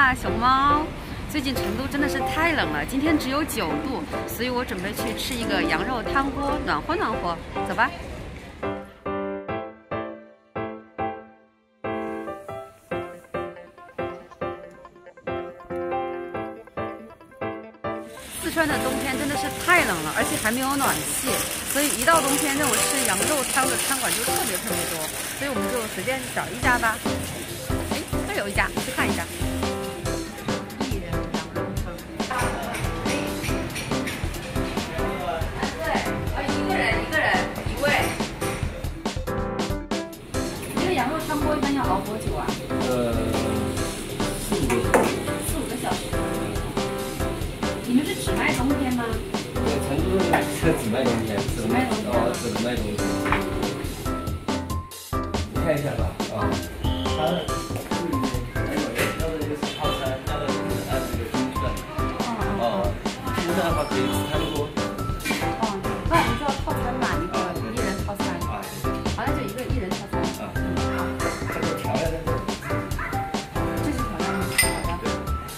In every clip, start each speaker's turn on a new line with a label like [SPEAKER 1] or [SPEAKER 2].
[SPEAKER 1] 啦，熊猫。最近成都真的是太冷了，今天只有9度，所以我准备去吃一个羊肉汤锅，暖和暖和。走吧。四川的冬天真的是太冷了，而且还没有暖气，所以一到冬天让我吃羊肉汤的餐馆就特别多，所以我们就随便找一家吧。哎，这有一家，去看一下。一人羊肉汤。对，一个人1位。这个羊肉汤锅一般要熬多久啊？4、5个小时。你们是只卖冬天吗？
[SPEAKER 2] 对，成都只卖冬天，只卖冬天。你看一下吧，啊，它的要的就是套餐，要的就是按这个斤算。斤算的话可以吃汤锅。
[SPEAKER 1] 那我们就要套餐嘛，一人套餐。好，那就一人套餐。好。
[SPEAKER 2] 这个调料在这里。
[SPEAKER 1] 这是调料吗？好的。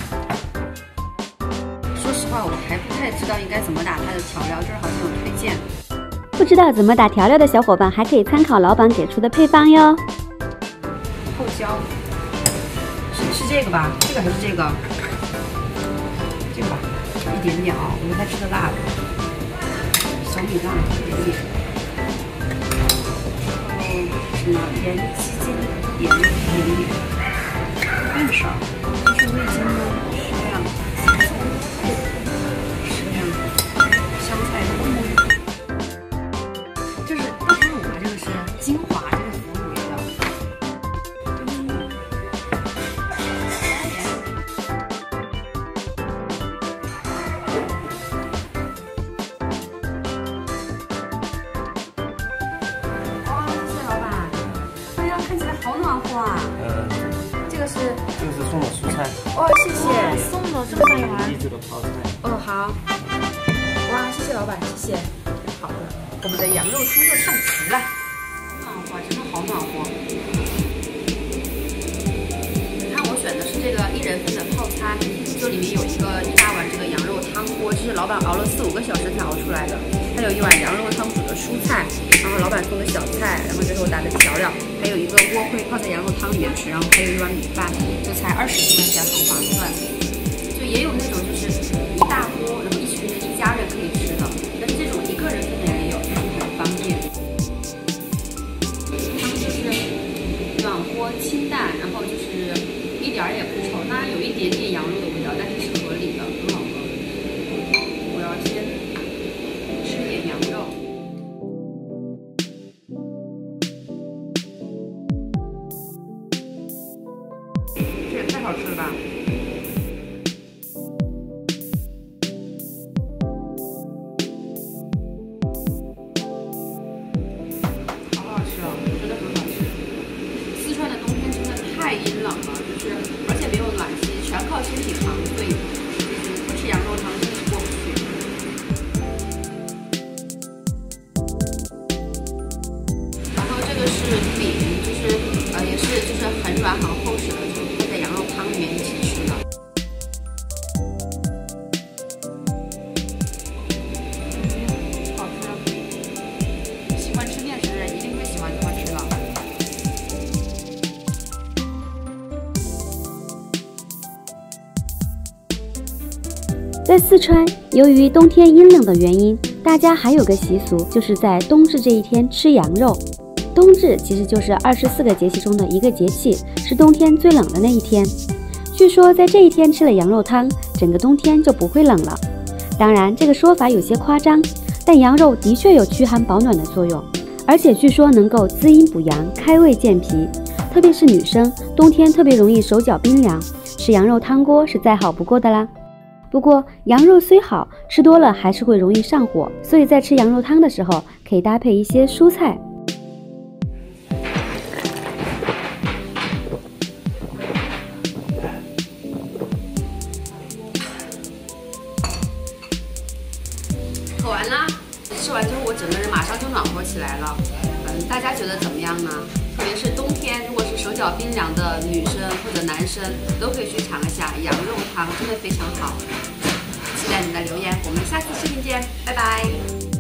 [SPEAKER 1] 说实话，我还不太知道应该怎么打它的调料，这儿好像有推荐。
[SPEAKER 3] 不知道怎么打调料的小伙伴，还可以参考老板给出的配方哟。
[SPEAKER 1] 后椒是这个吧？这个还是这个？这个吧，一点点啊，我不太吃的辣的。小米辣一点点。然后盐鸡精一点点，更少。这是味精呢，10两，香菜多么。这是大腐乳吧？这个是精华，这个腐乳味道。哇，谢谢老板。哎呀，看起来好暖和啊。这个是
[SPEAKER 2] 送的蔬菜。
[SPEAKER 1] 哦，谢谢。送的这么大一碗。
[SPEAKER 2] 秘制的泡菜。
[SPEAKER 1] 哦，好。哇，谢谢老板，谢谢。好的，我们的羊肉汤就上齐了。暖和，真的好暖和。你看我选的是这个1人份的套餐，就里面有一大碗这个羊肉汤锅，这是老板熬了4、5个小时才熬出来的。还有一碗羊肉汤煮的蔬菜，然后老板送的小菜，然后这是我打的调料，还有一个锅盔泡在羊肉汤里面吃，然后还有一碗米饭，就才20多块钱，很划算。就也有那种就是一大锅，然后一群人一家人可以吃的，但是这种1个人份的也有，就是很方便。汤就是暖和清淡，然后就是一点儿也不稠，当然有一点点羊肉的味道，但是是合理的，很好喝。我要先吃点羊肉。这也太好吃了吧！太阴冷了，就是而且没有暖气，全靠身体扛，所以不吃羊肉汤真是过不去。然后这个是饼，就是也是就是很软很厚实的，就配在羊肉汤里面一起吃的。好吃，喜欢吃面食的人一定会喜欢这么吃的。
[SPEAKER 3] 在四川，由于冬天阴冷的原因，大家还有个习俗，就是在冬至这一天吃羊肉。冬至其实就是24个节气中的一个节气，是冬天最冷的那一天。据说在这一天吃了羊肉汤，整个冬天就不会冷了。当然，这个说法有些夸张，但羊肉的确有驱寒保暖的作用，而且据说能够滋阴补阳、开胃健脾。特别是女生，冬天特别容易手脚冰凉，吃羊肉汤锅是再好不过的啦。不过羊肉虽好，吃多了还是会容易上火，所以在吃羊肉汤的时候，可以搭配一些蔬菜。
[SPEAKER 1] 喝完啦，吃完之后我整个人马上就暖和起来了。大家觉得怎么样呢？ 特别是冬天，如果是手脚冰凉的女生或者男生，都可以去尝一下羊肉汤，真的非常好。期待你的留言，我们下次视频见，拜拜。